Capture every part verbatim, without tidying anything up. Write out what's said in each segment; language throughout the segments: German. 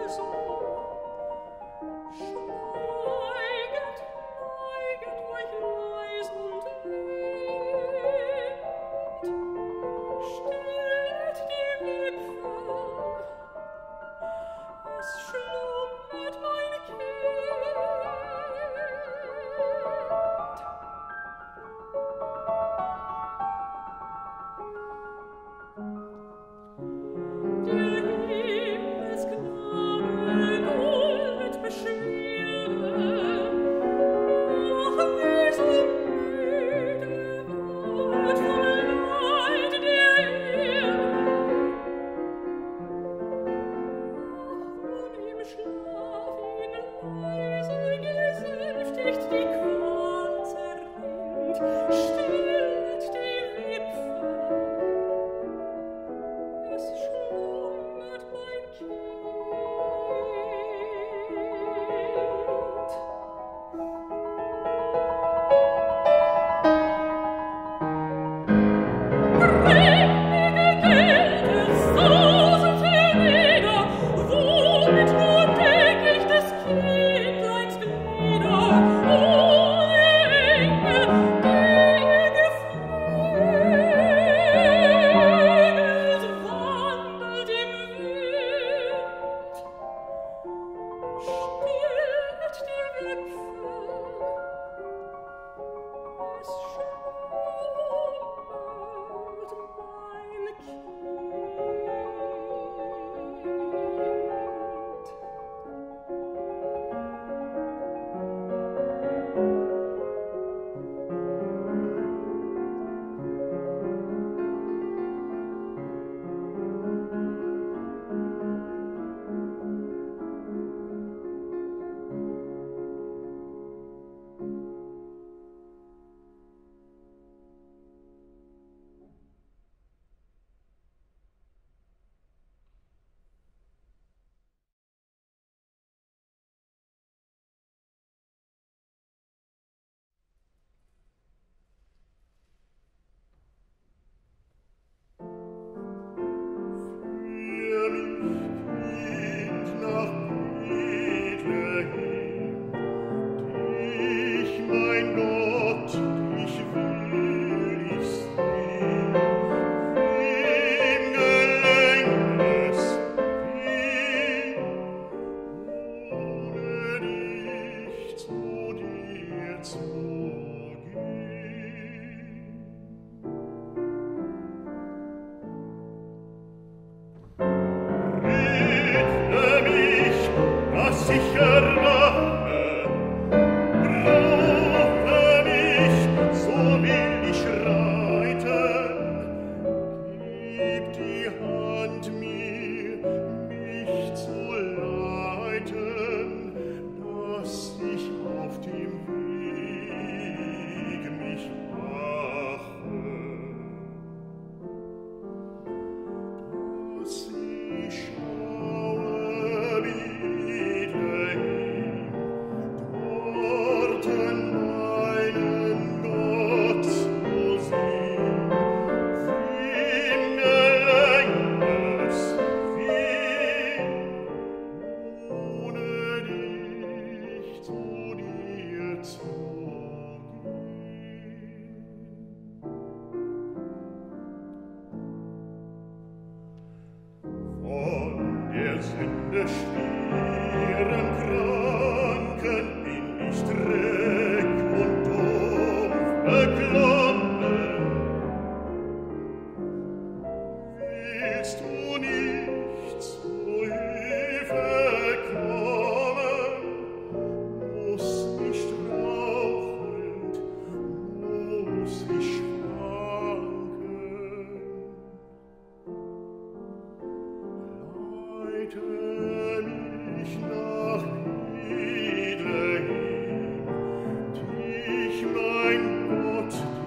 Mein Gott,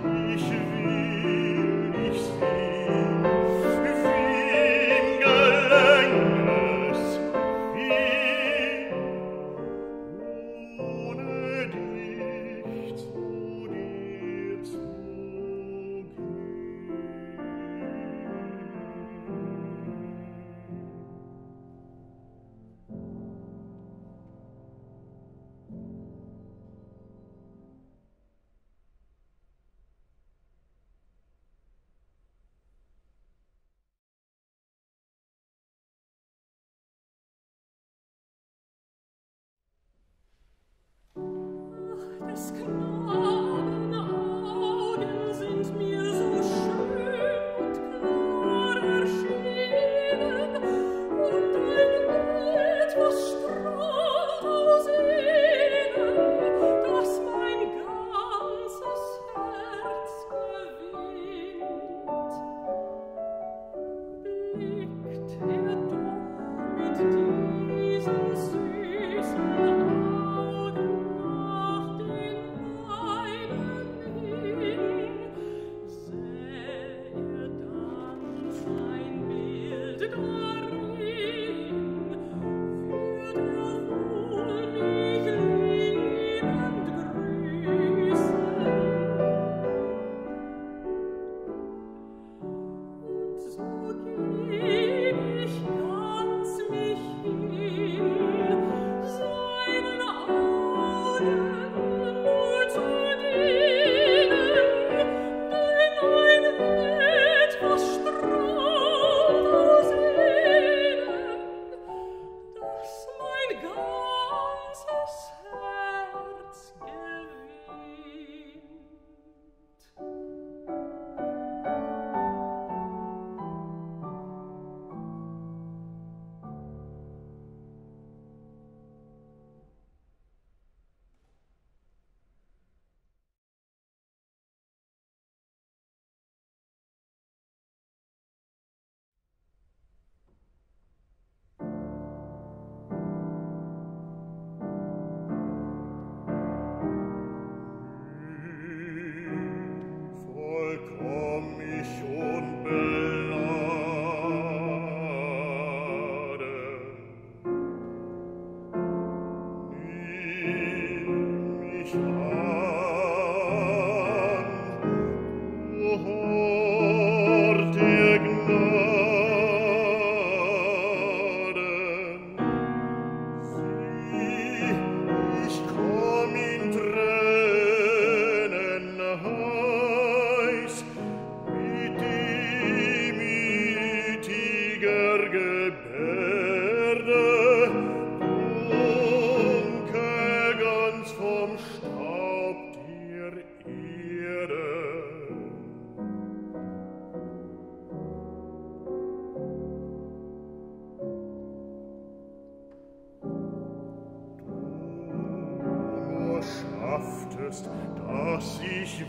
dass ich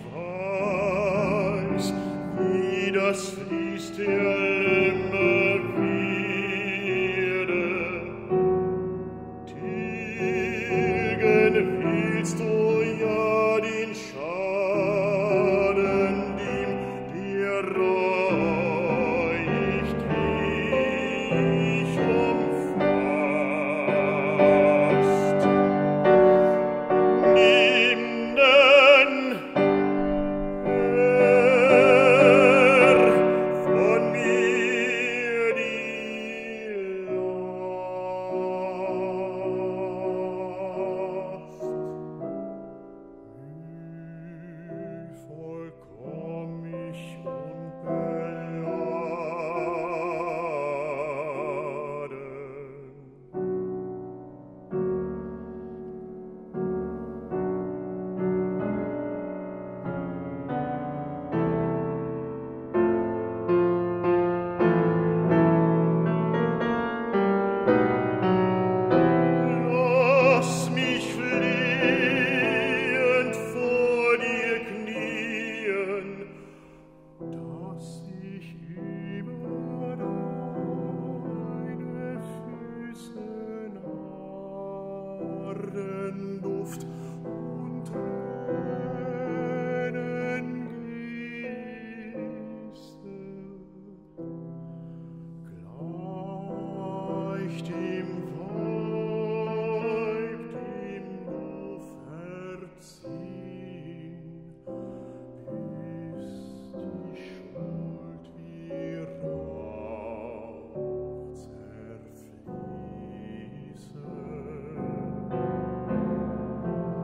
weiß, wie das fließt der Lämme Wierde. Tilgen willst du ja den Schaden, dem der reuig dich umfasst. Nimm den Herr von mir die Last. Wie vollkomm ich Lass mich flehend vor dir knien, dass ich über deine Füße Narrenduft und Tränen gieße. Gleich dem Weib, dem du verziehen, bis die Schuld wie Rauch zerfließe.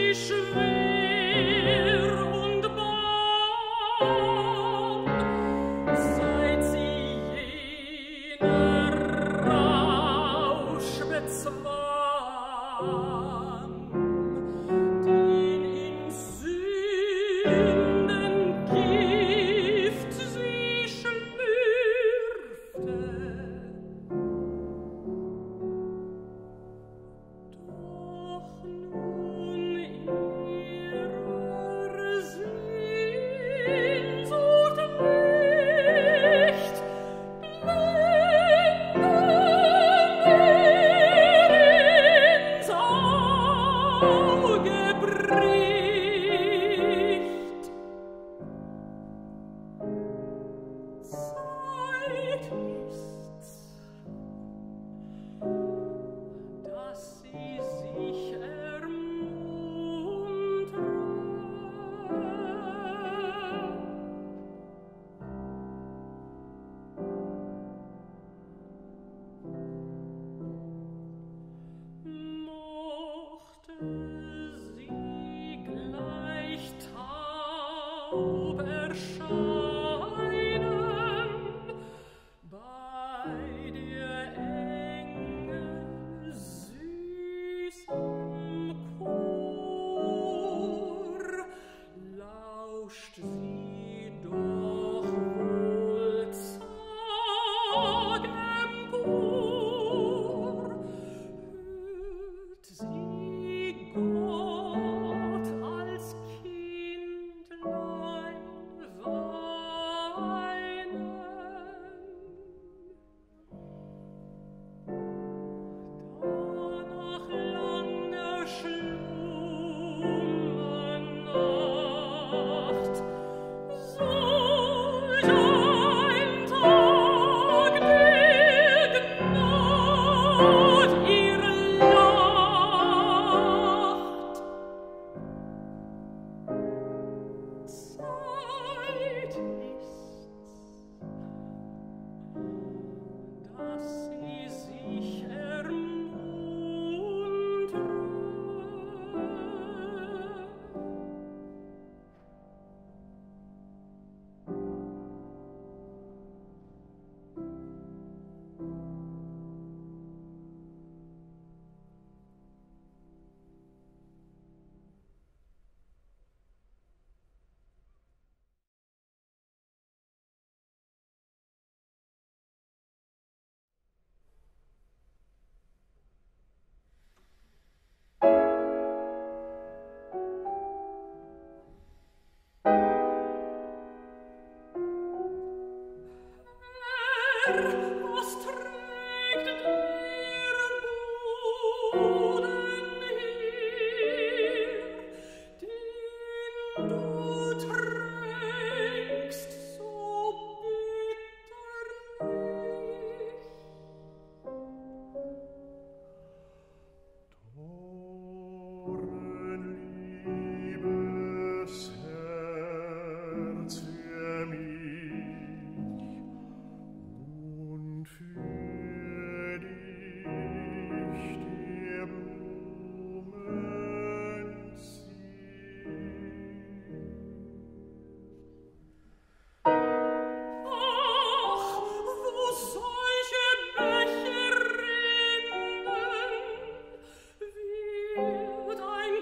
Wird ein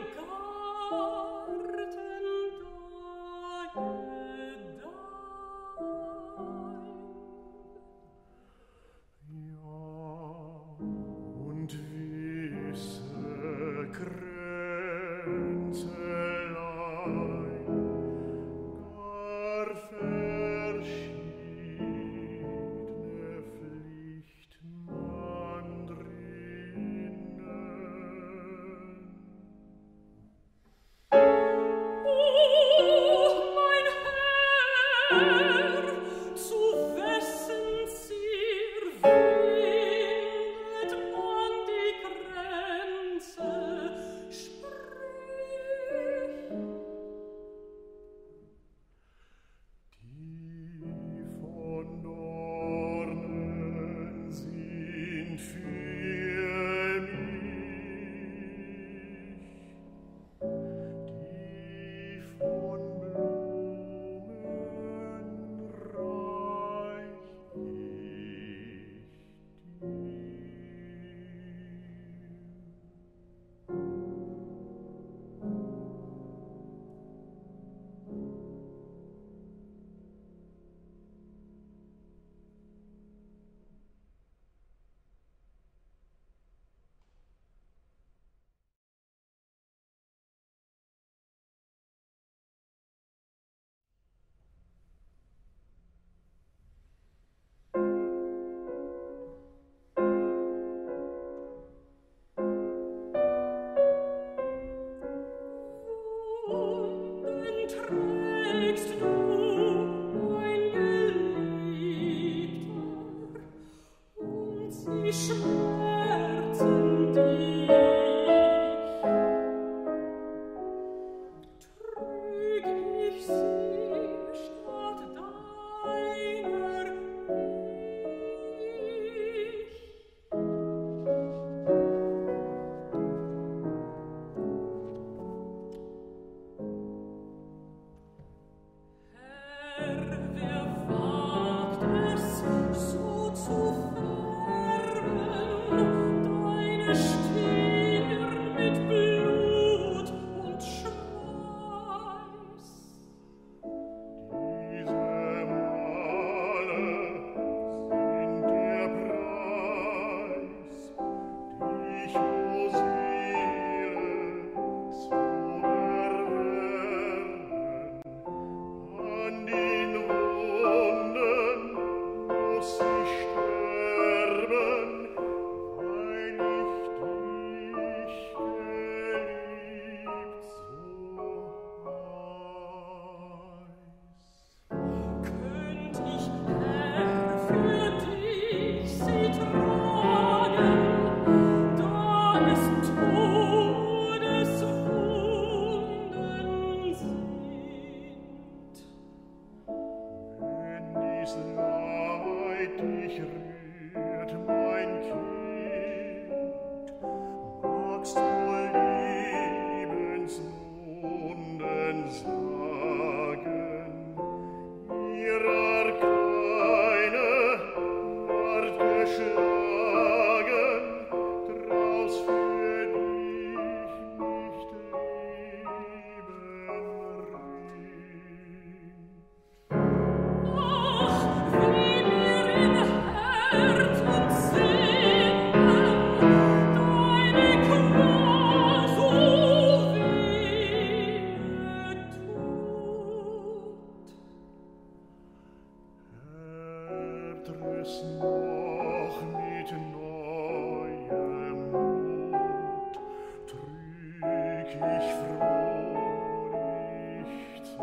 ich froh, dich zu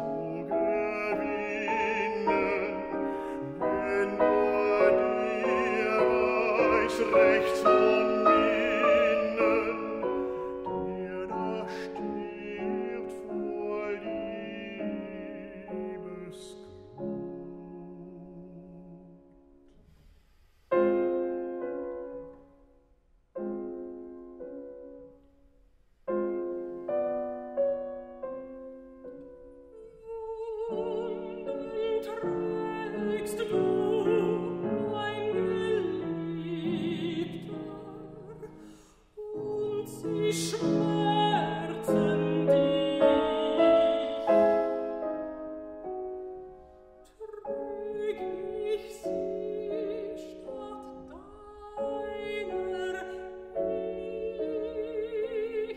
gewinnen, wenn nur dir weiß rechts von innen, dir da stirbt vor Liebesglut. Trägst du, mein Geliebter, und sie schmerzen dich. Trüg ich sie statt deiner ich.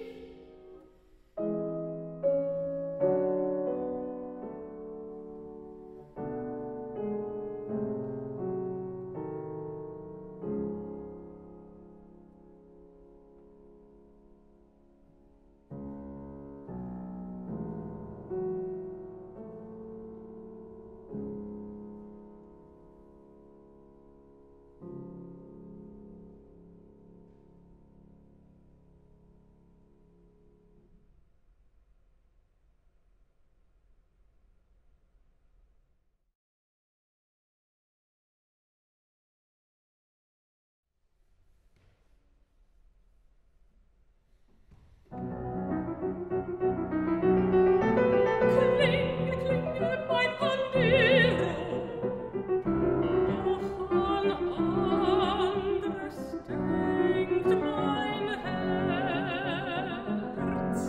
Klinge, klinge, mein Pandero, doch an anderes denkt mein Herz.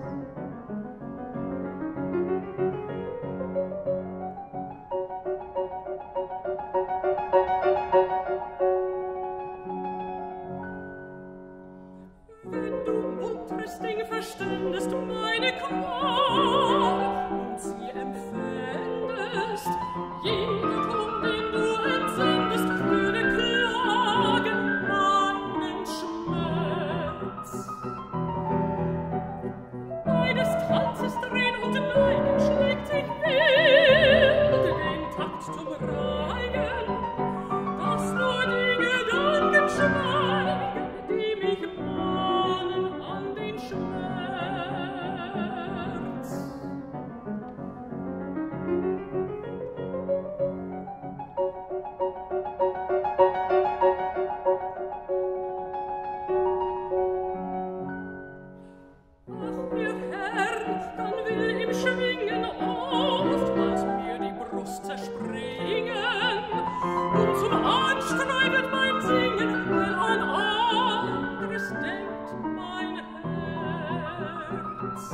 Wenn du muntres Ding verständest meine Qual und sie empfändest, jeder Ton, den du entsendest, würde klagen meinen Schmerz. Beides Tanzes drehen und neigen, schlägt sich wild den Takt zum Reigen, dass nur die Gedanken schweigen, die mich mahnen an den Schmerz. Ach, ihr Herrn, dann will im Schwingen oftmals mir die Brust zerspringen und zum Anstreu wird mein Singen, weil an anderes denkt mein Herz.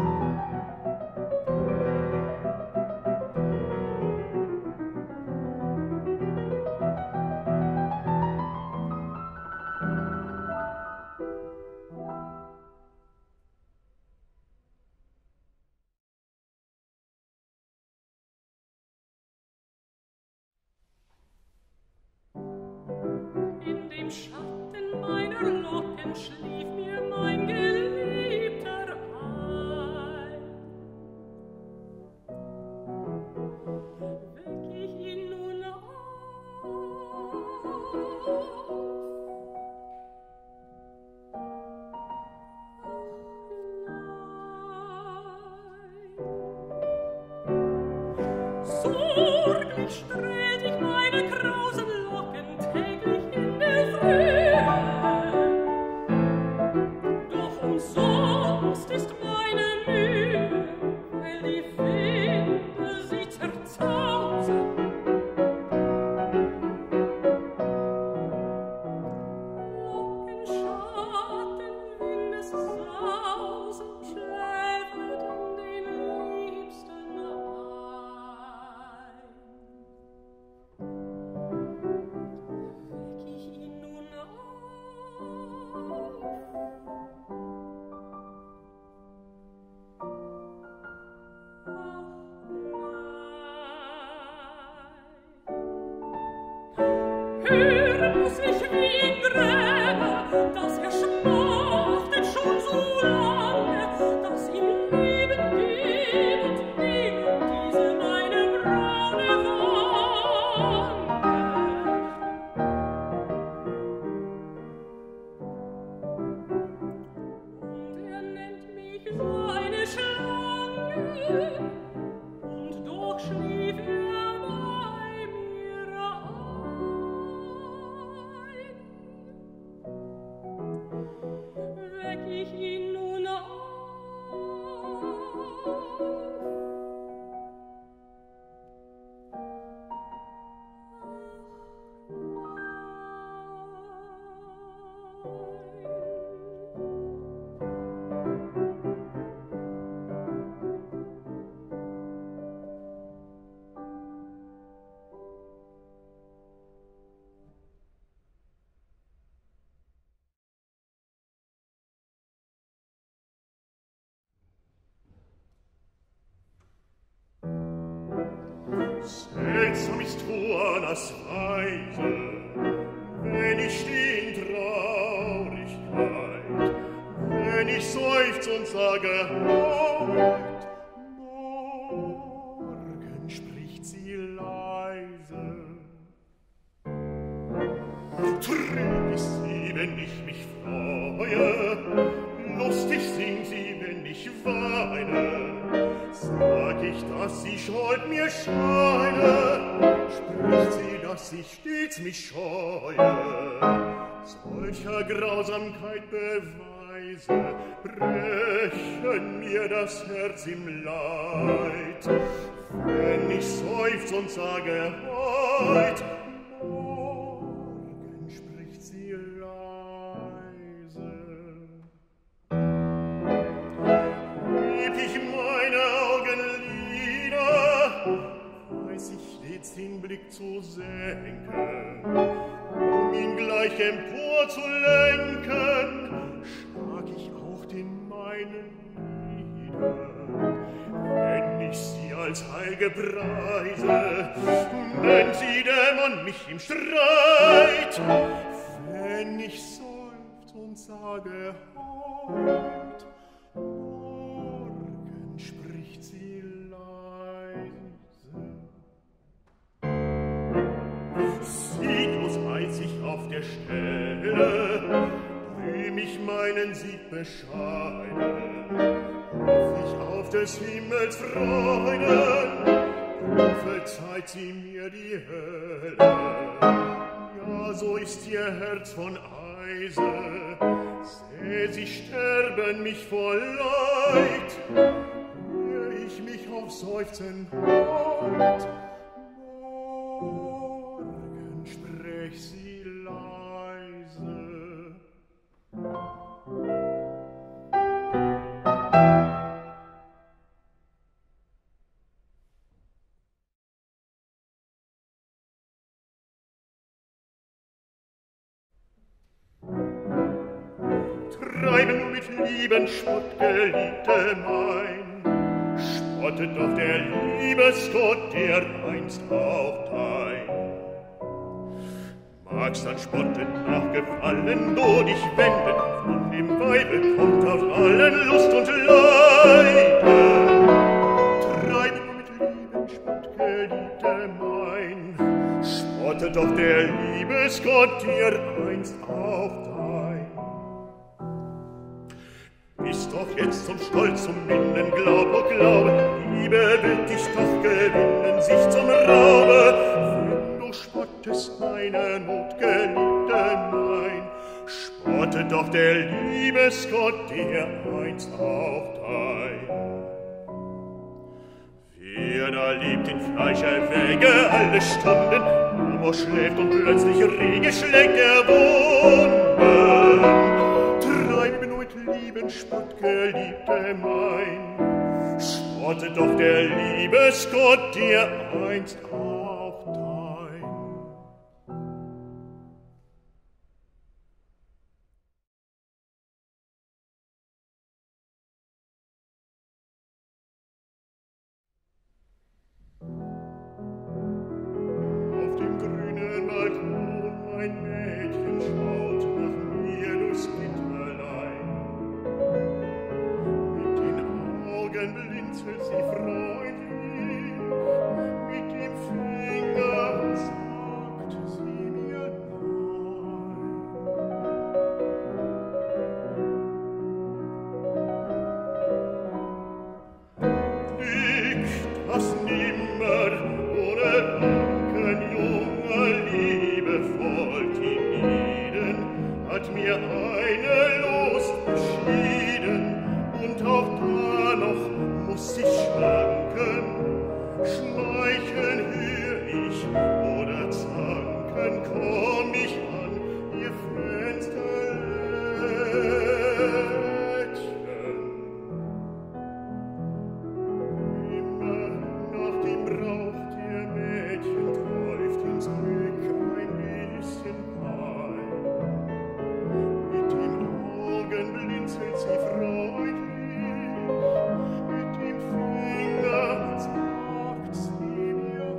In dem Schatten meiner Locken schlief mir mein Geliebter ein. Weck ich ihn nun auf? Ach nein. Sorglich strählt ich meine krausen Locken täglich in der Frühe. Doch umsonst ist meine Mühe, weil die Winde sie zerzausen. Lockenschatten, Windessausen schläferten den Liebsten ein. Weck ich ihn nun auf? und doch schlief er bei mir ein. Weck ich ihn nun auf, seltsam ist Juanas Weise, wenn ich steh in Traurigkeit, wenn ich seufz und sage, heut, morgen spricht sie leise. Trüb ist sie, wenn ich mich freue, lustig singt sie, wenn ich weine. Sag ich, dass sie Schuld mir scheine, spricht sie, dass ich stets mich scheue. Solcher Grausamkeit Beweise brechen mir das Herz im Leid. Wenn ich seufz und sage, heut, morgen spricht sie leise. Heb ich meine Augenlider, weiß ich stets den Blick zu senken, um ihn gleich empor zu lenken, schlag ich auch den meinen nieder. Wenn ich sie als Heilge preise, nennt sie dämmern mich im Streit. Wenn ich seufz und sage, heut, morgen spricht sie leise. Sieglos heiß ich auf der Stelle, rühm ich meinen Sieg bescheiden, hoff ich auf des Himmels Freuden, prophezeit sie mir die Hölle. Ja, so ist ihr Herz von Eise, seh sie sterben mich vor Leid, hör ich mich auf Seufzen heut, morgen sprech sie leise. Treibe nur mit Lieben Spott, Geliebte mein, spottet doch der Liebesgott, der einst auch dein. Magst dann spottend nach Gefallen du dich wenden, von dem Weibe kommt auf allen Lust und Leiden. Treibe nur mit Lieben Spott, Geliebte mein, spottet doch der Liebesgott, der einst auch dein. Bist doch jetzt zum Stolz, zum Minnen, glaub, oh glaube, Liebe wird dich doch gewinnen, sich zum Raube. Wenn du spottest meine Not, Geliebte mein, spottet doch der Liebesgott, der einst auch dein. Wer da lebt in Fleischerwäge alle Stunden, Amor schläft und plötzlich Rege schlägt er Wunden. Treibe nur mit Lieben Spott, Geliebte mein, spottet doch der Liebesgott, der einst auch dein. Auf dem grünen Balkon ein Mädchen schaut nach mir durchs Gitterlein. Mit den Augen blinzelt sie freundlich, mit dem Finger sagt sie mir nein. da noch muss ich schwanken, schmeicheln hör ich oder zanken, komm ich an ihr Fensterlädchen. Immer nach dem Brauch der Mädchen träuft ins Glück ein bisschen Pein. Mit den Augen blinzelt sie freundlich, mit dem Finger sagt sie mir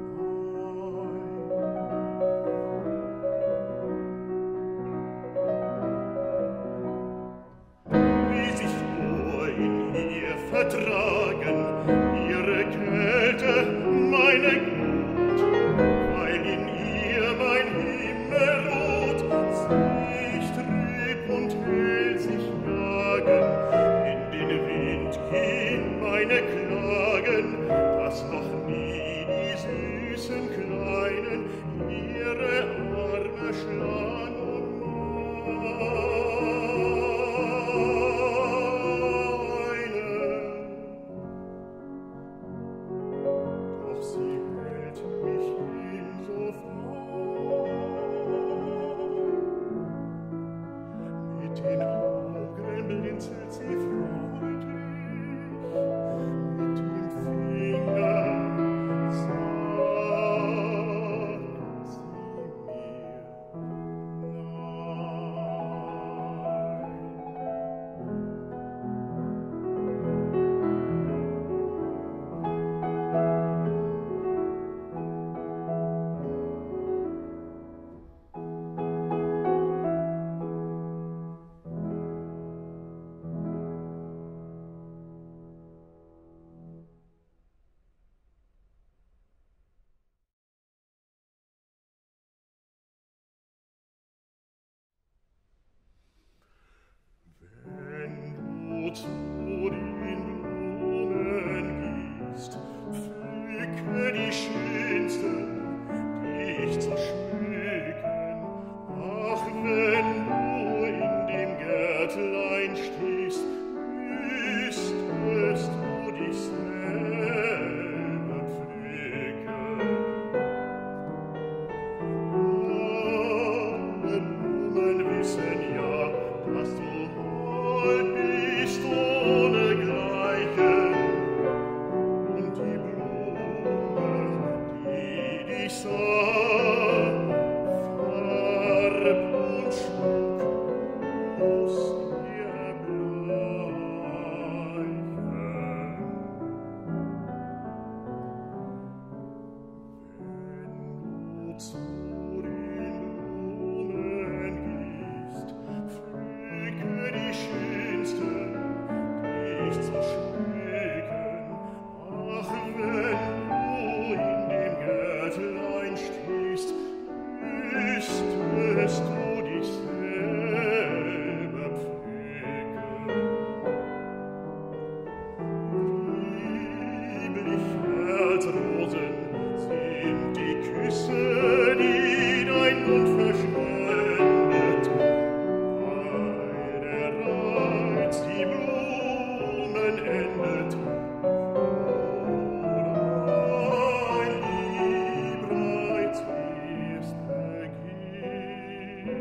nein. Wie sich nur in ihr vertragen, ihre Kälte, meine Glut, weil in ihr mein Himmel ruht, sich trüb und hell sich jagen, in den Wind gehen meine Klagen, dass noch nie die süßen Kleinen ihre Arme schlagen um meine. Doch sie hält mich insofern. Mit den Augen blinzelt sie freundlich, mit dem Finger sagt sie mir Wenn du zu den Blumen gehst, pflücke die schönsten, dich zu schmücken. Ach, wenn du in dem Gärtlein stehst, müsstest du dich selber pflücken. Alle Blumen wissen ja, dass du hold bist ohnegleichen, und die Blume, die dich sah, Farb und Schmuck muss ihr bleichen. Wenn du zu den Blumen gehst, pflücke die schönsten, dich zu schmücken. Ach, wenn du in dem Gärtlein stehst, müsstest du dich selber pflücken. Lieblich als Rosen sind die Küsse, die dein Mund verschwendet, weil der Reiz die Blumen endet, oder ein Liebreiz erst beginnt.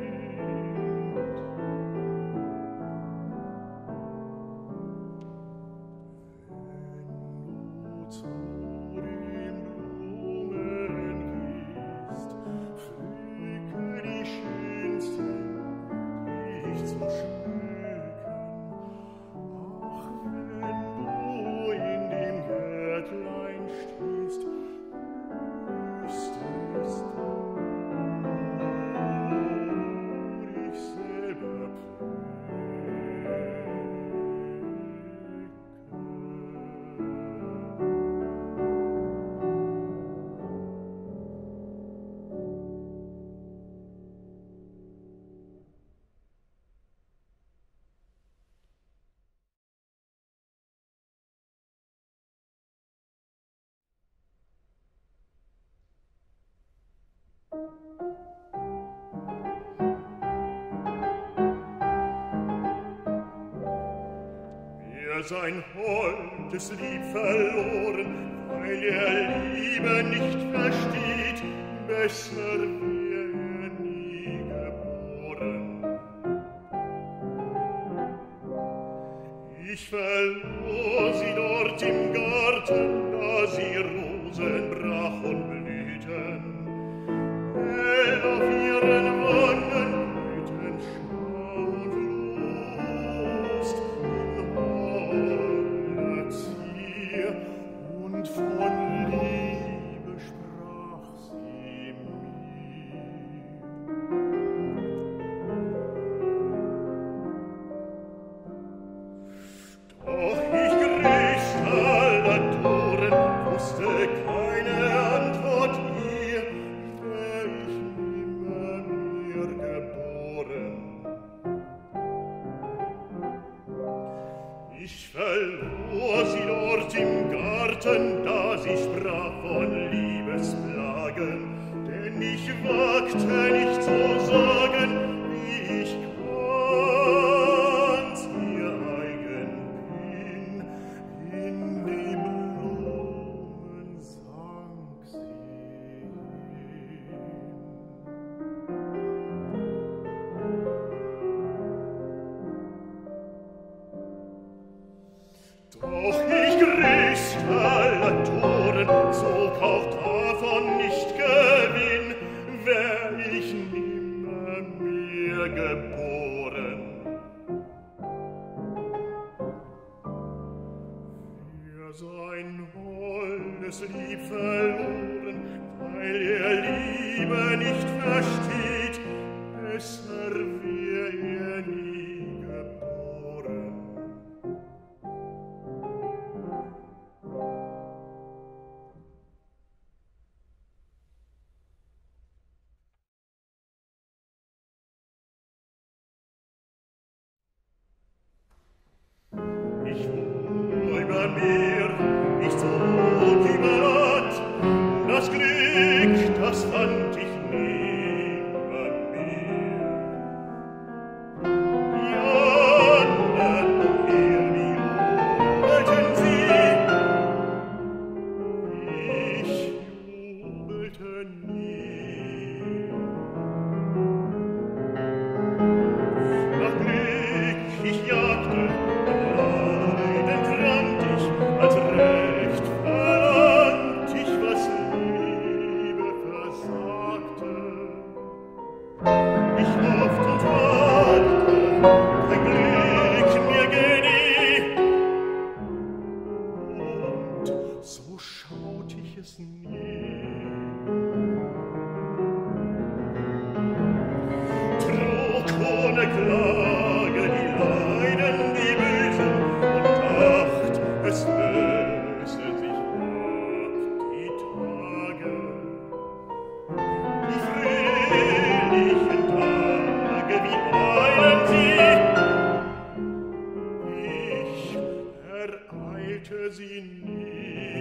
Wenn du zu den Blumen gehst, pflücke die schönsten, dich zu schmücken. Ach, wenn du in dem Gärtlein stehst, müsstest du dich selber sein holdes Lieb verloren, weil er Liebe nicht versteht, besser wär er nie geboren. Ich verlor sie dort im Garten, da sie Rosen brach und blühten, hell auf ihren Wangen blühten Scham und Lust in aller Zier, und von Liebe sprach sie mir. Doch ich grüßt aller Toren, wusste keine Antwort ihr, wär ich nimmer mehr geboren. Ich verlor sie dort im Garten, da sie sprach von Liebesplagen, denn ich wagte nicht zu sagen, wie ich ganz ihr eigen bin. In die Blumen sank sie hin. Doch ich grüßt aller Toren, zog auch davon nicht Gewinn, wär ich nimmer mehr geboren. Für sein holdes Lieb verloren, weil er Liebe nicht versteht, besser wär er nie geboren. Ich fuhr über Meer, ich zog über Land, das Glück, das fand ich neben mir. Die anderen umher, wie jubelten sie, ich jubelte nie. Nach Glück ich jagte, Leiden trank ich, als Recht verlangt ich, was Liebe versagte. Ich hoffte und wagte, kein Glück mir genie, und so schaut ich es nie. Trug ohne Klage die Leiden, die Bösen, und dacht, es löse sich ab die Tage. Die fröhlichen Tage, wie eilen sie? Ich ereilte sie nie.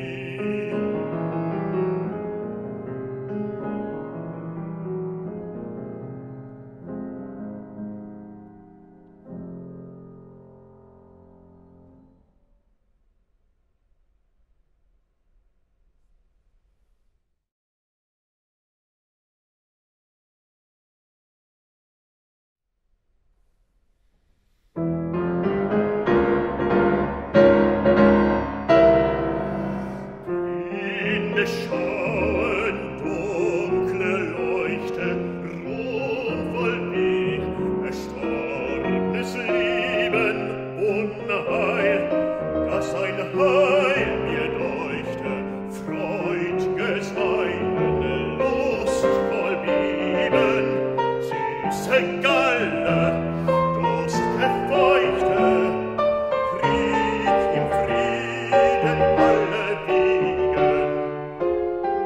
In des Schauen dunkle Leuchte, ruhmvoll Weg, erstorbenes Leben, Unheil, das ein Heil mir deuchte, freud'ge Seinen, lustvoll Beben, süße Galle, dust'ge Feuchte, Krieg im Frieden alle Wegen.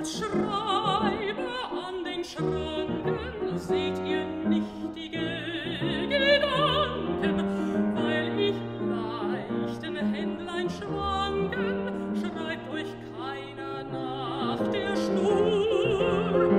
schreibe an den Schranken, seht ihr nichtige Gedanken, weil ich leichten Händlein schwanken, schreibt euch keiner nach der Schnur.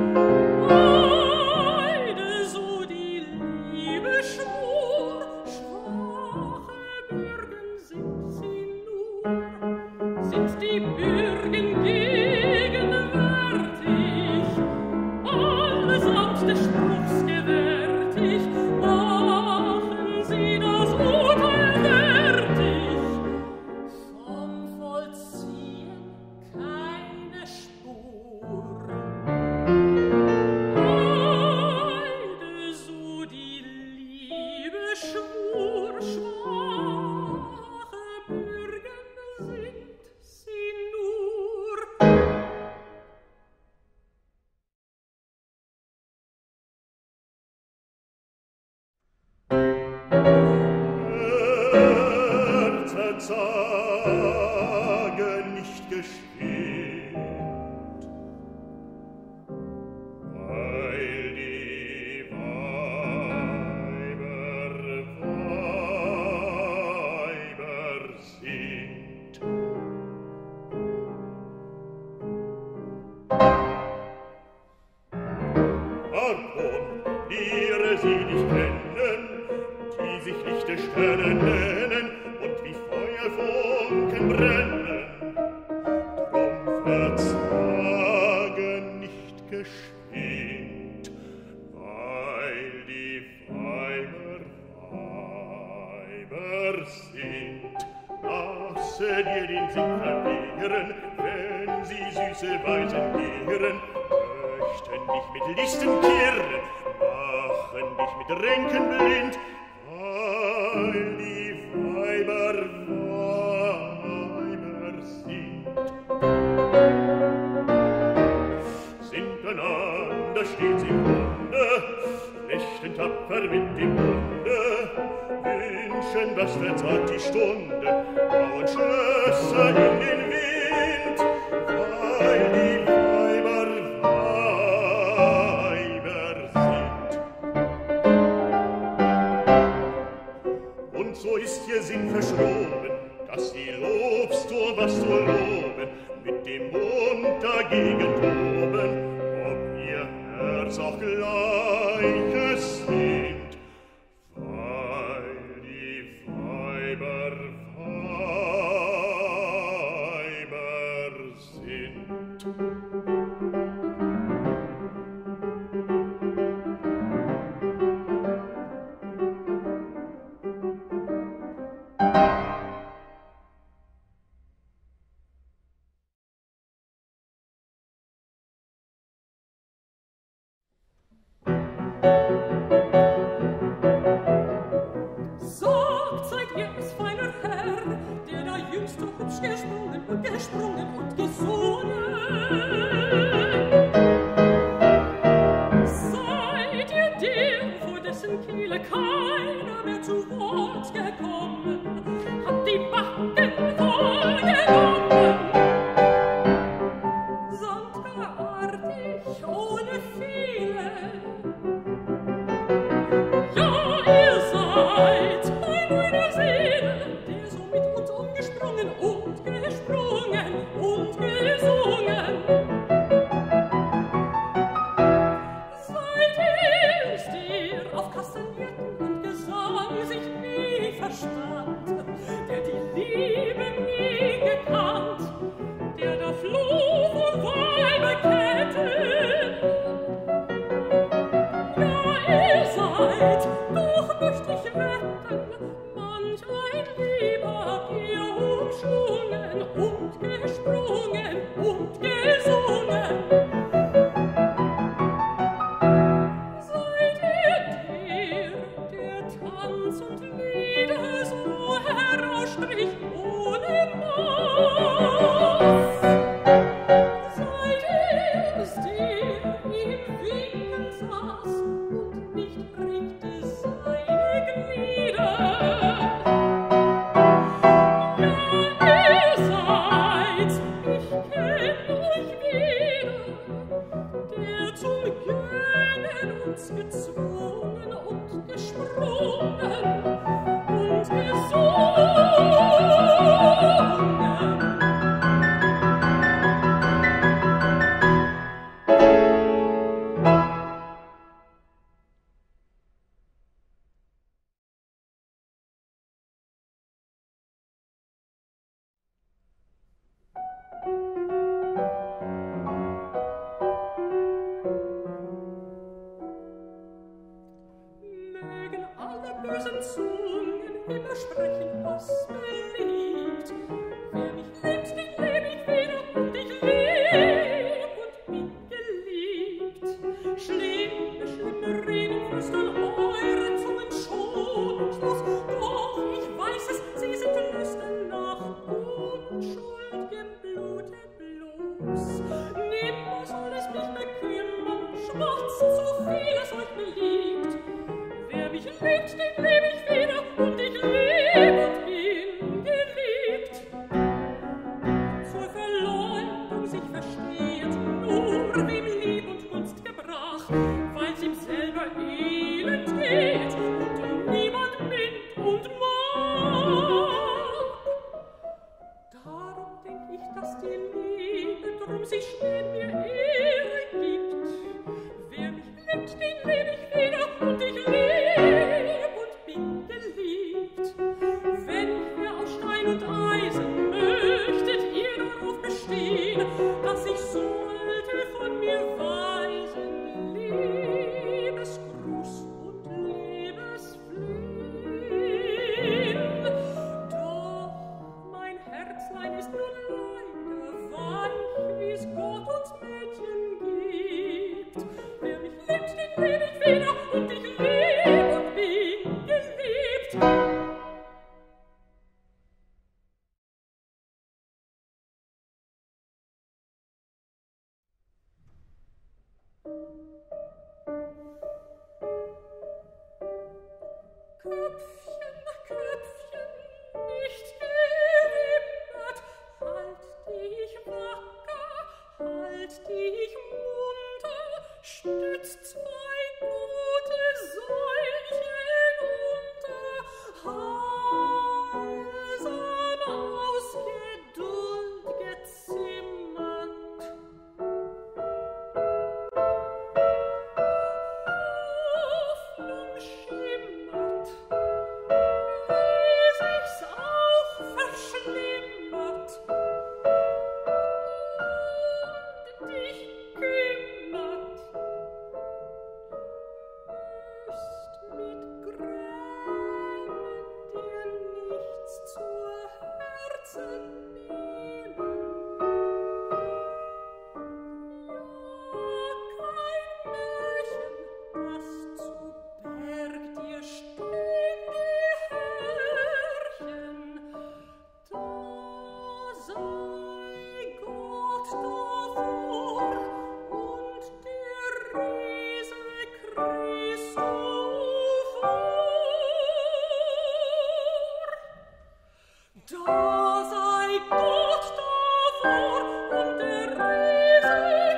Heide, so die Liebe schwur, schwache Bürgen sind sie nur, sind die Bürgen gegenwärtig, allesamt des Spruchs gewärtig, machen sie das Urteil fertig, vom Vollziehen keine Spur. Heide, so die Liebe schwur, schwache Bürgen sind sie nur. Herzen sagen nicht geschwind, weil die Weiber Weiber sind. Warum lehre sie dich kennen, die sich lichte Sterne nennen und wie Feuerfunken brennen? Drum verzage nicht geschwind, weil die Weiber Weiber sind. Lasse dir den Sinn verlieren, wenn sie süße Weisen lehren, möchten dich mit Listen kirren, machen dich mit Ränken blind, weil die Weiber Weiber sind. Sind einander stets im Bunde, flechten tapfer mit dem Munde, wünschen, das verzagt die Stunde, bauen Schlösser in den Wind, weil die Weiber Weiber sind. Und so ist ihr Sinn verschroben, dass sie lobst, du was zu loben, mit dem Mund dagegen toben, ob ihr Herz auch Gleiches sind, weil die Weiber Weiber sind. Sagt, seid ihr es, feiner Herr, der da jüngst so hübsch gesprungen und gesprungen und gesungen? Seid ihr der, vor dessen Kehle keiner mehr zu Wort gekommen, hat die Backen voll genommen? Sandgarartig, ohne Fehle, ja, ihr seid bei meiner Seele, der so mit uns umgesprungen und gesprungen und gesungen. Seid ihr's, der auf Kastagnetten und Gesang sich nie verstand, der die Liebe nie gekannt, der da floh vor Weiberketten? Ja, ihr seid, doch möcht ich wetten, manch ein Lieber ihr umschlungen und gesprungen und gesungen. Seid ihr der, der Tanz und Lieder so herausstrich ohne Maß? Seid ihr's, der im Winkel saß und nicht regte seine Glieder? Ja, ihr seid's, ich kenn euch wieder. Kuss. Nimmer soll es mich bekümmern, schmerzt so viel es euch beliebt. Wer mich liebt, den leb ich wieder, und ich leb und bin geliebt. Zur Verleumdung sich versteht, nur wem Lieb und Gunst gebrach, weil's ihm selber elend geht und ihn niemand minnt und mag. Darum denk ich, dass die Liebe drum sich schnell mir Ehre gibt. Wer mich liebt, den leb ich wieder, und ich leb und bin geliebt. Wenn wir aus Stein und Eisen möchtet ihr darauf bestehen, dass ich sollte von mir weisen Liebesgruß und Liebesflehen. Doch mein Herzlein ist nun leider weich, wie's Gott uns Mädchen gibt. Wer mich liebt, den leb ich wieder, und ich leb und bin geliebt. Köpfchen, Köpfchen, nicht gewimmert, halt dich wacker, halt dich munter, stützt zwei gute Säulchen unter, heilsam aus Geduld gezimmert. Hoffnung schimmert, wie sich's auch verschlimmert und dich kümmert. Müsst mit Grämen dir nichts zu Herzen nehmen. Ja, kein Märchen, das zu Berg dir stehn Gehörchen. Da sei Gott davor und der Riese Christophor. Da sei Gott davor und der Riese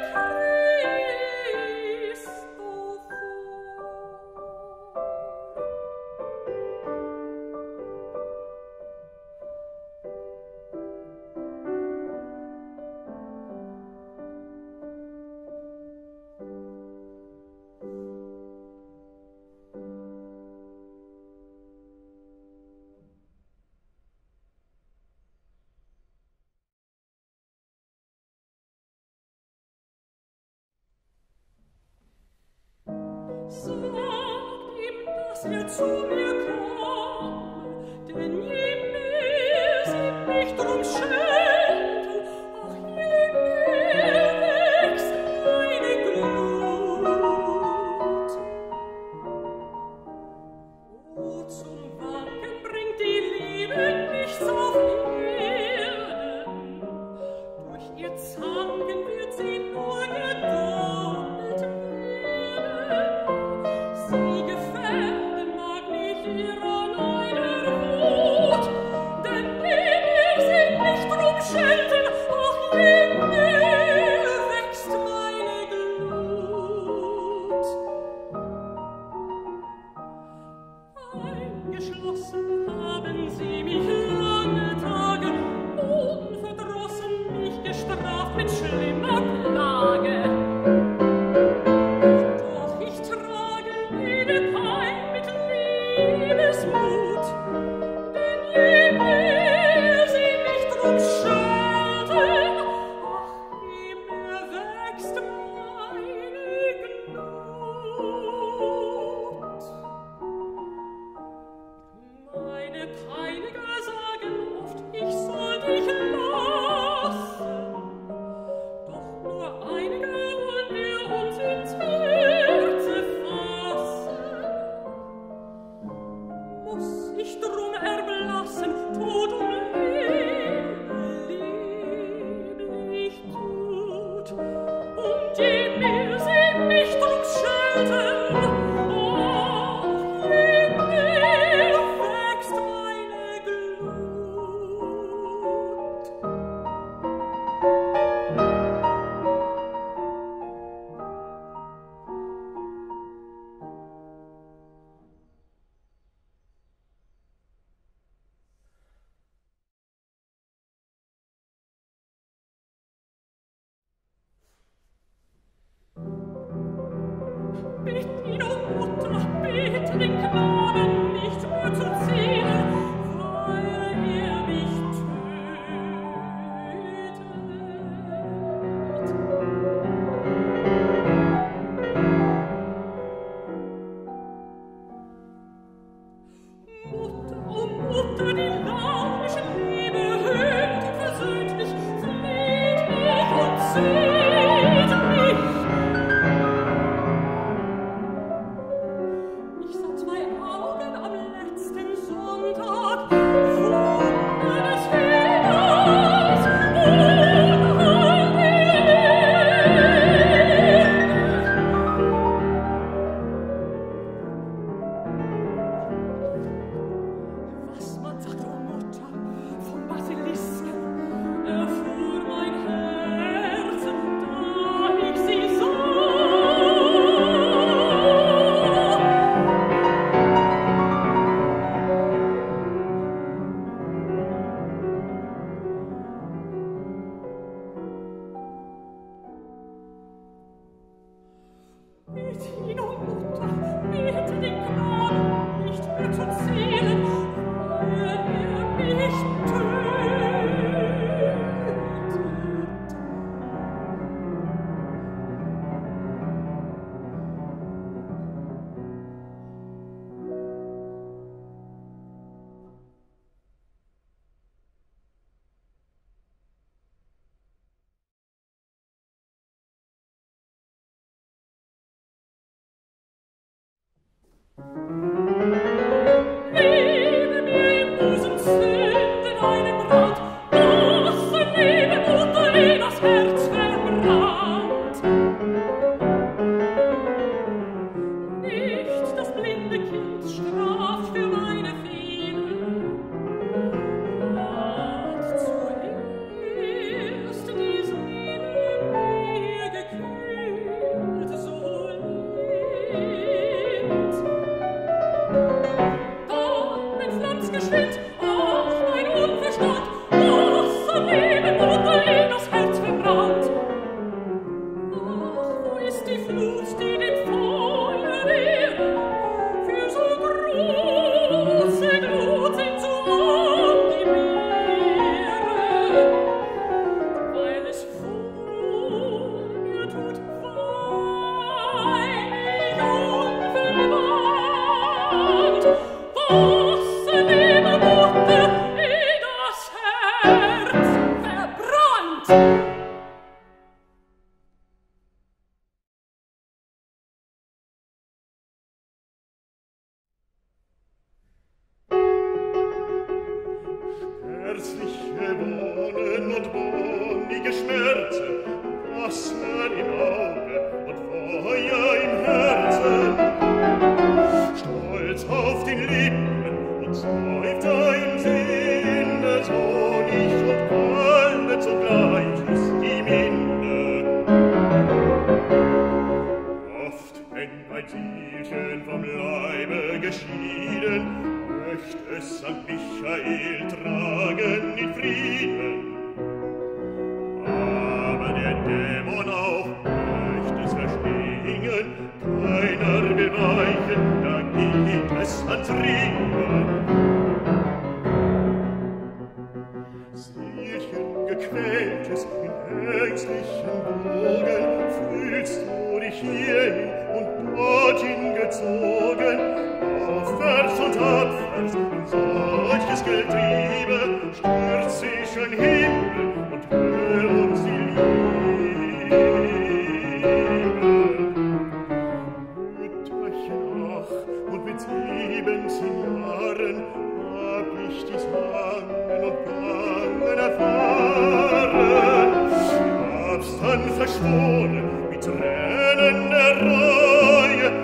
Christophor. Sagt ihm, dass er zu mir komme, denn je mehr sie mich drum schelten, ach, je mehr wächst meine Glut. Oh, zum Wanken bringt die Liebe nichts auf Erden, durch ihr Zanken wird sie nur gedoppelt werden. Sie gefährden mag nicht ihrer Leider Wut, denn in ihr sind nicht drum Verschworen mit Tränen der Reue,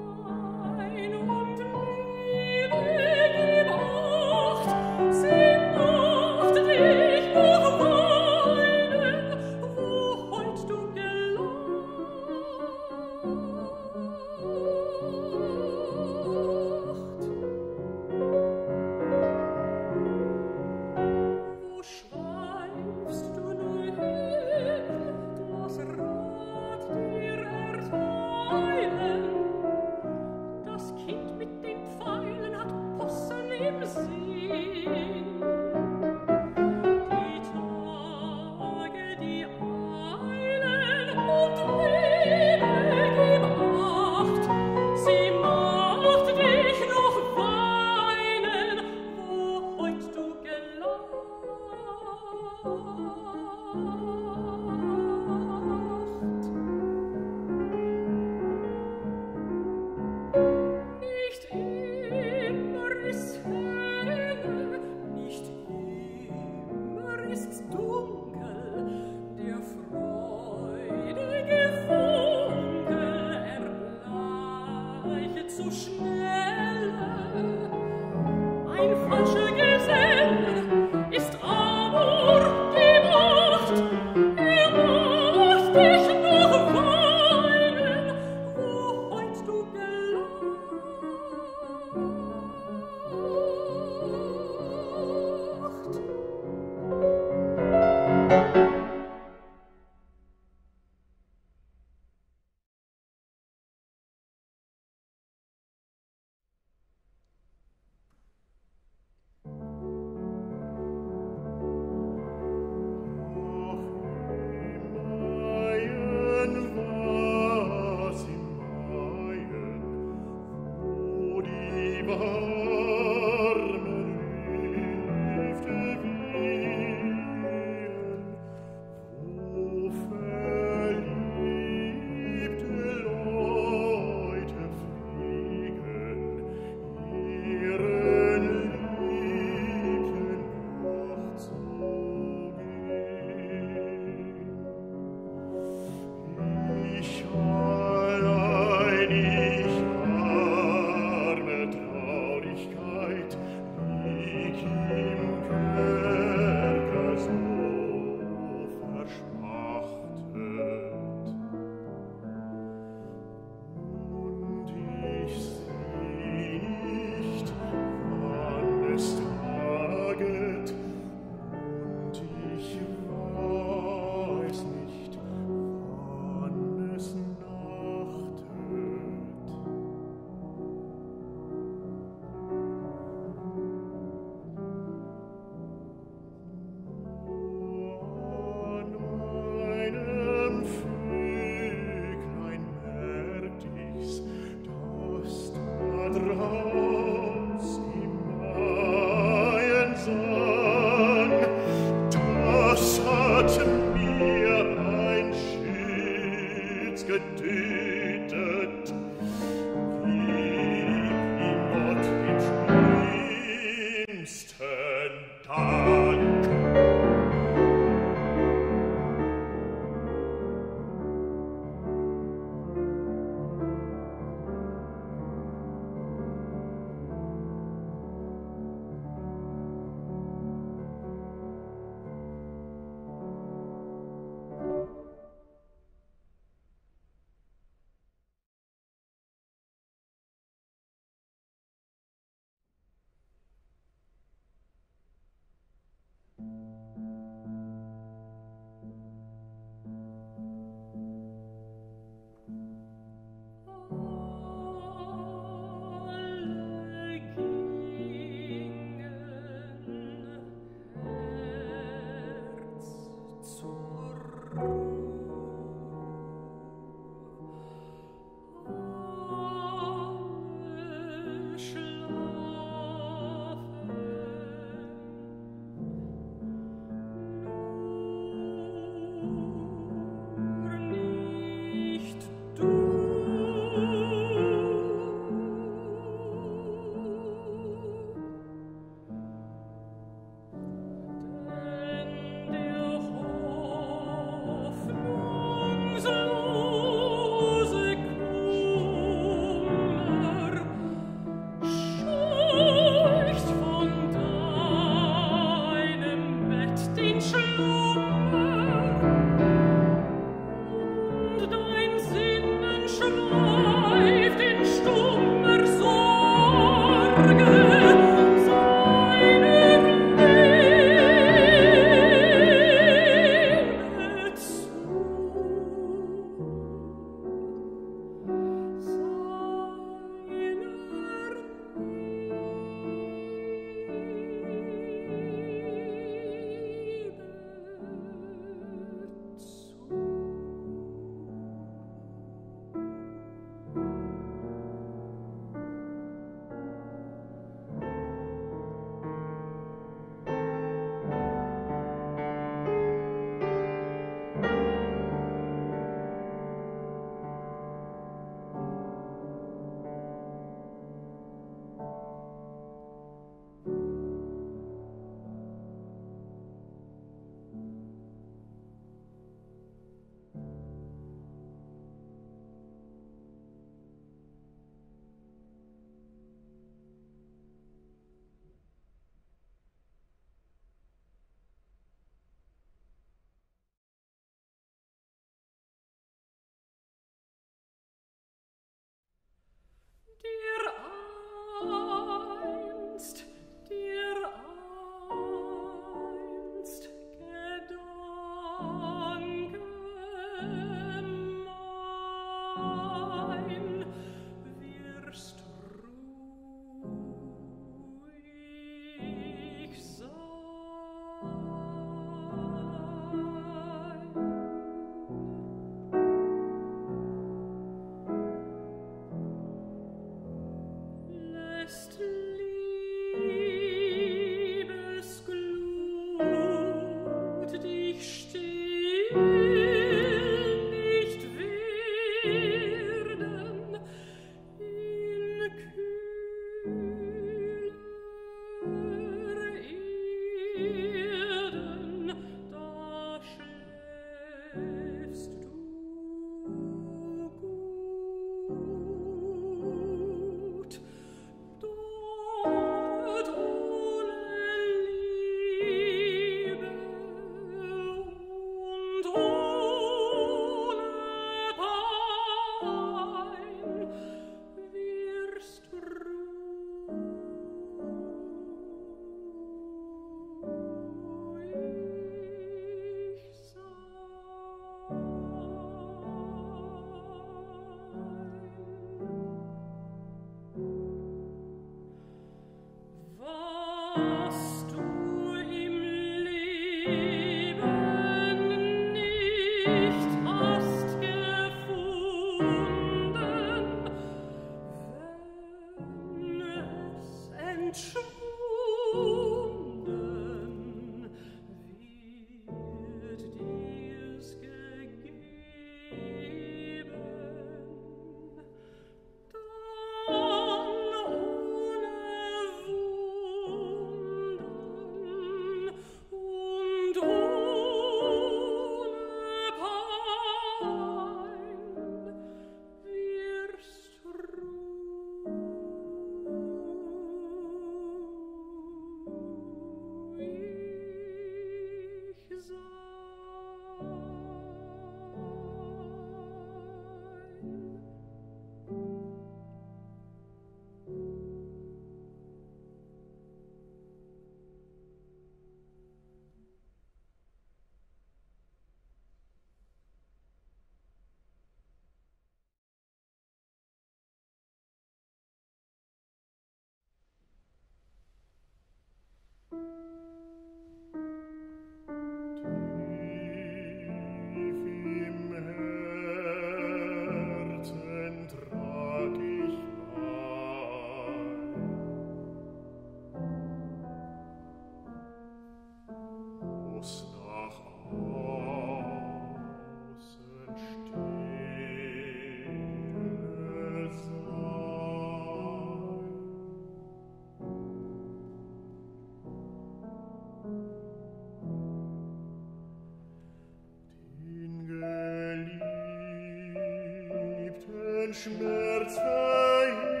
Schmerz verheile,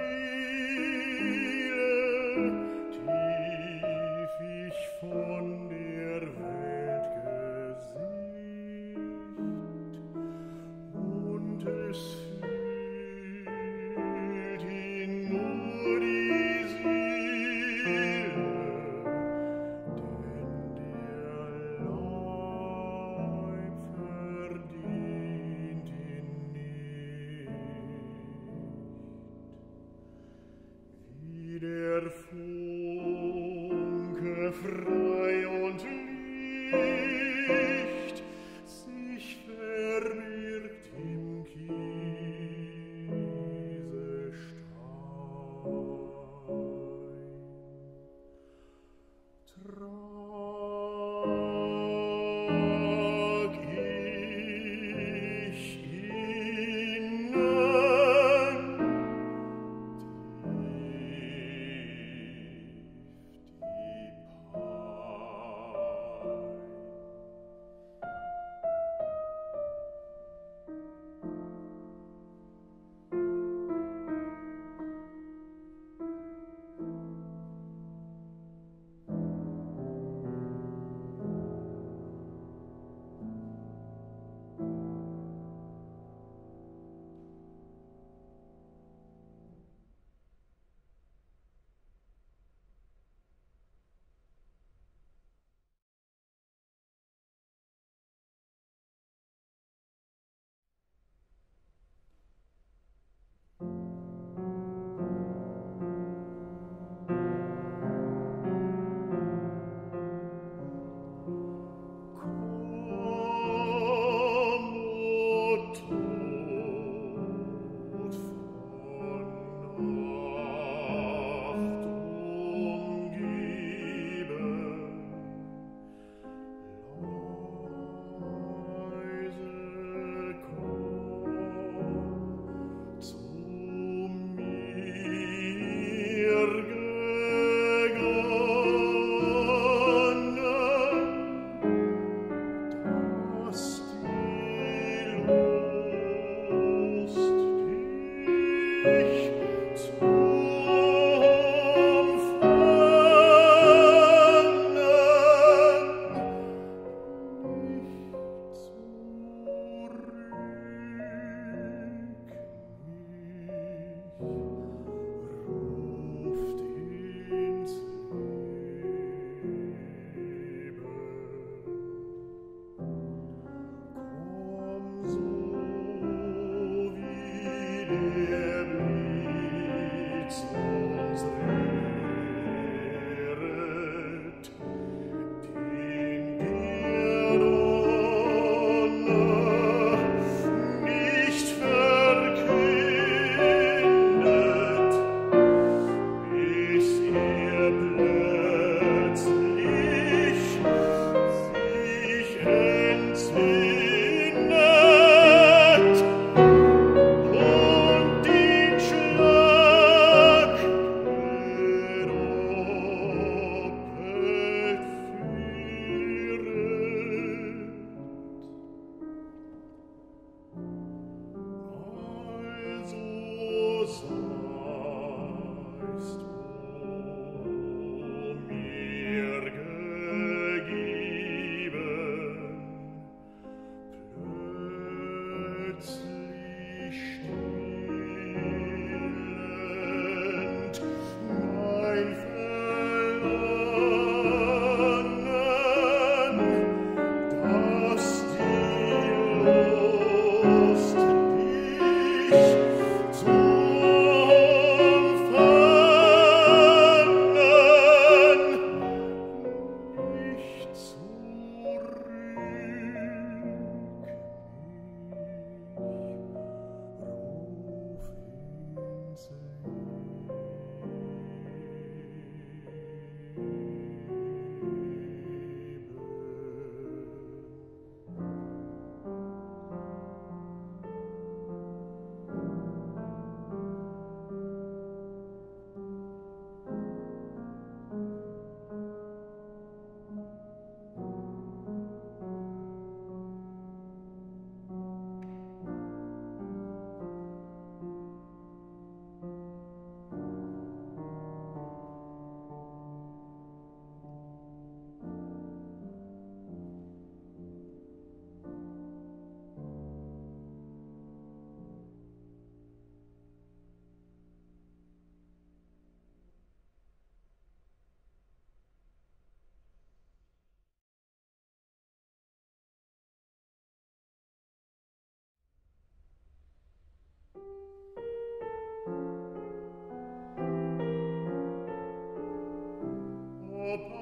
tief ich von der Welt gesicht, und es fühlt ihn nur die Seele, denn der Leib verdient ihn nicht. Wie der Funke frei und licht sich verbirgt im Kiesestein, trag ich innen tief die Pein.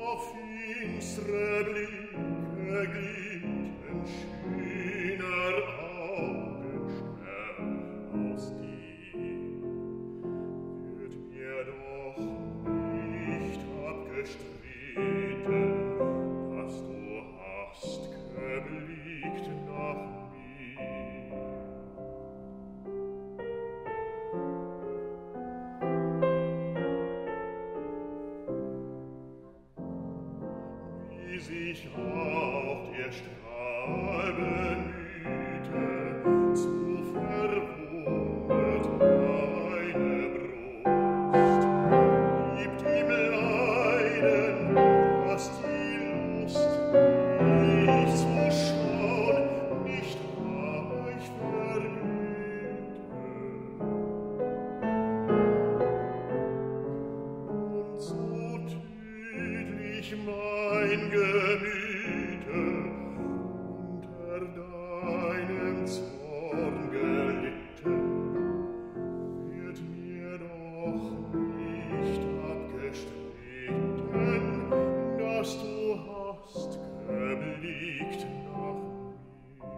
finstre Blicke glimmten schöner Augenstern aus dir. Wird mir doch nicht abgestritten, dass du hast geblickt nach mir. Wie sich auch der Strahl bemühte, zu verwundert meine Brust, gibt ihm Leiden, dass die Lust, mich zu schauen, nicht reich vermühte. Und so tödlich mein Gemüte unter deinem Zorn gelitten, wird mir doch nicht abgestritten, dass du hast geblickt nach mir.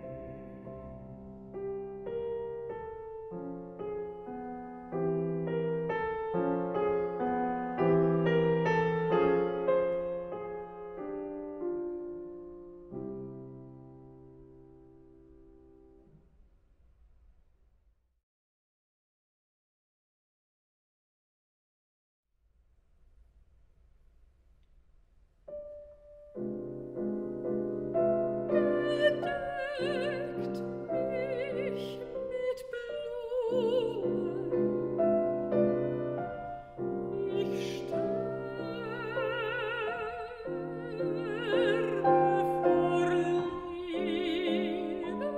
Bedeckt mich mit Blumen, ich sterbe vor Liebe.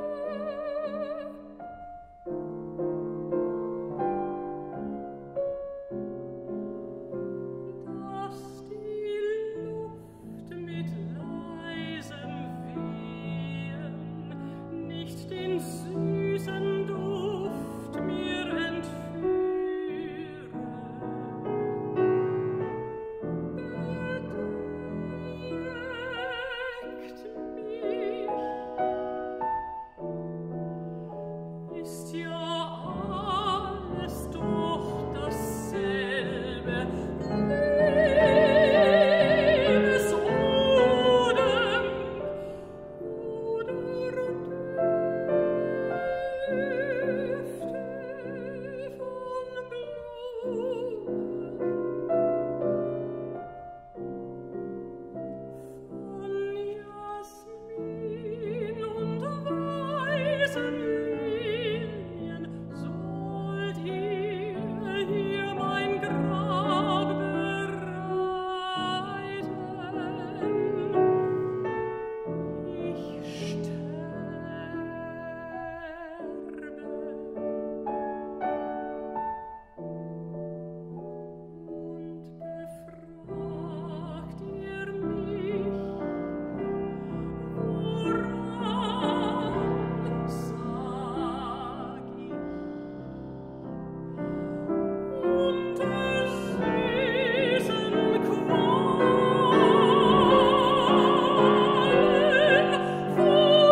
Dass die Luft mit leisem Wehen nicht den süßen Duft mir entführe. Bedeckt mich, ist ja alles doch dasselbe. Lebensodem oder Düfte von Blumen, von Jasmin und weißen Lilien sollt ihr hier mein Grab bereiten. Ich sterbe und befragt ihr mich, woran sag ich? Unter süßen Qualen vor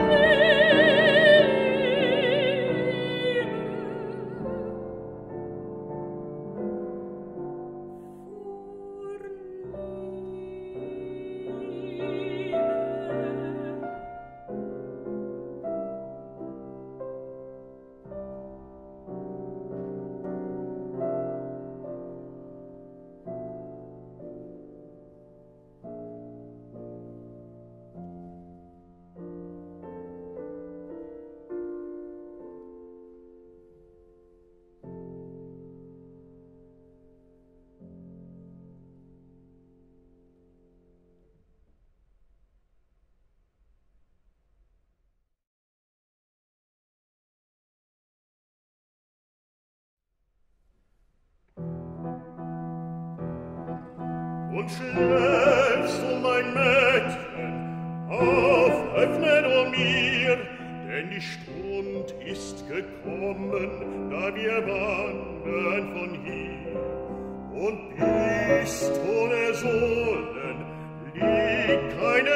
Und schläfst du, mein Mädchen, auf, öffne du mir, denn die Stund ist gekommen, da wir wandern von hier. Und bist ohne Sohn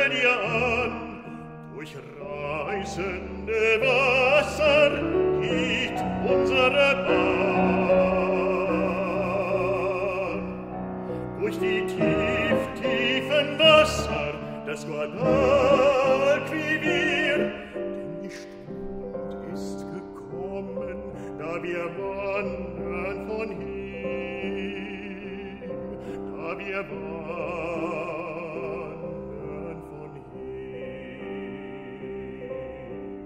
wir dir an. Durch reißende Wasser geht unsere Bahn. Durch die tief, tiefen Wasser des Guadalquivir, denn die Stund ist gekommen, da wir wandern von ihm, da wir wandern von ihm.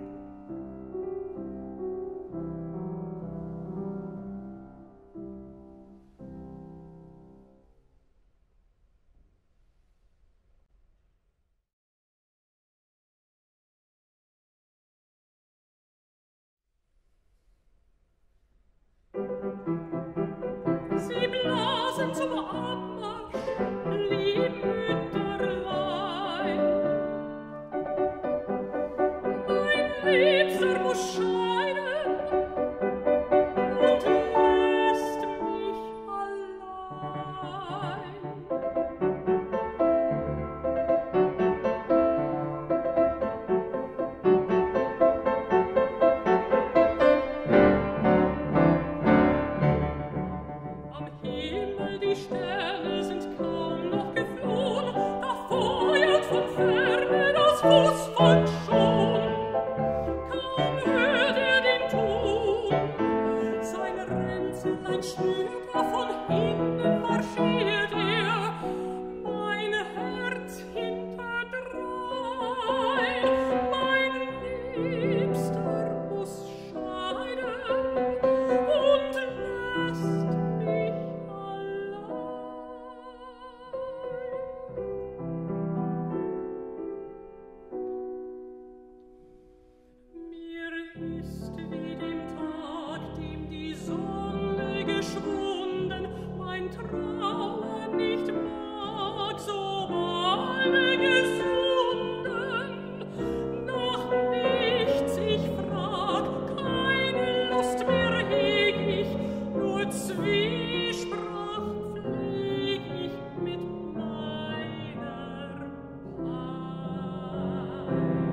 Sie blasen zum Abmarsch, lieb Mütterlein. Mein Liebster muss scheiden und lässt mich allein. Am Himmel die Sterne sind kaum noch geflohen, da feuert von Ferne das Fußvolk schon. Kaum hört er den Ton, sein Ränzlein schnürt er, von hinten marschiert er, mein Herz hinterdrein. Mein Liebster muss scheiden und lässt mich Mir ist wie dem Tag, dem die Sonne geschwunden, mein Trauer nicht mag, so alle gesunden. Nach nichts ich frag, keine Lust mehr heg ich, nur Zwiesprach pfleg ich mit meiner Pein.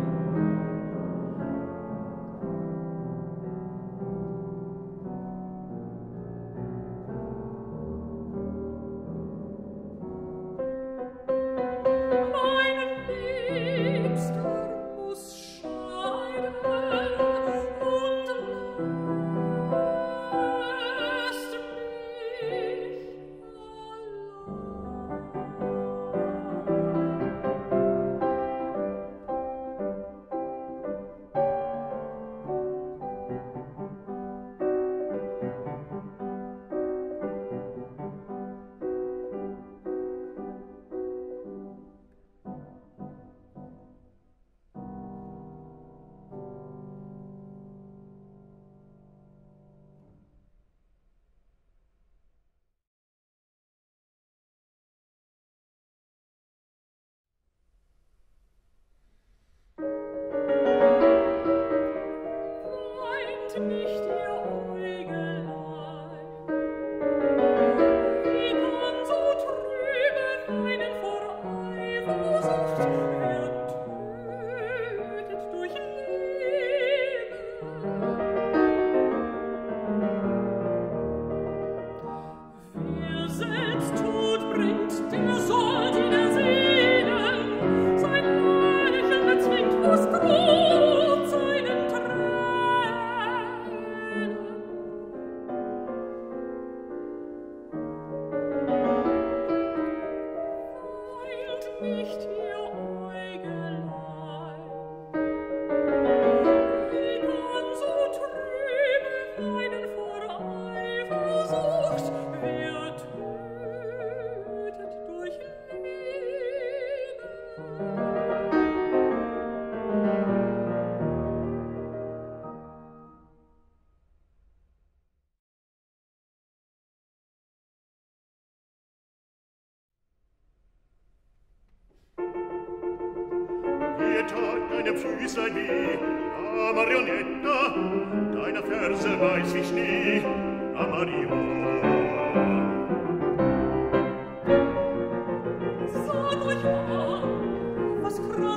Mein Liebster muss scheiden und lässt mich weint nicht ihr Äugelein. Wie kann so trübe weinen vor Eifersucht? Wer tötet durch Liebe? Wer selbst Tod bringt, der soll ihn ersehnen. Sein Lächeln erzwingt was droht seinen Tränen. Weint nicht ihr Äugelein. Wie kann so trübe weinen vor Eifersucht? Wer tötet durch Liebe? Mir tat deine Füßlein weh, a Marionetta, deiner Ferse weiß wie Schnee, a Marion. Sagt euch an, was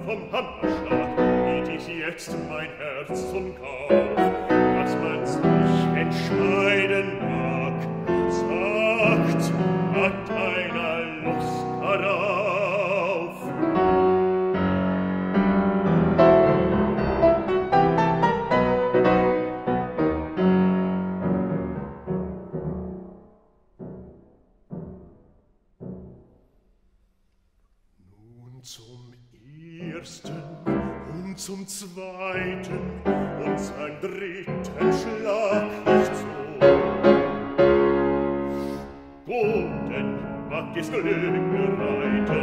vom Hammerschlag biet ich jetzt mein Herz zum Kauf, dass man sich entscheiden mag. Sagt, hat einer Lust darauf? Nun zum ersten und zum zweiten und zum dritten Schlag nicht so. Guten mag dies Glück bereiten,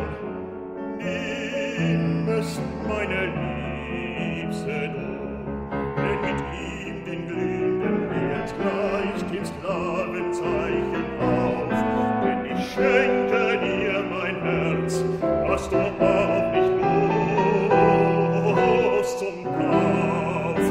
nimmest meine Liebste du, denn mit ihm den glühenden Herd gleicht dem Sklavenzeichen auf, denn ich schenke dir mein Herz, hast du auch nicht los zum Kauf.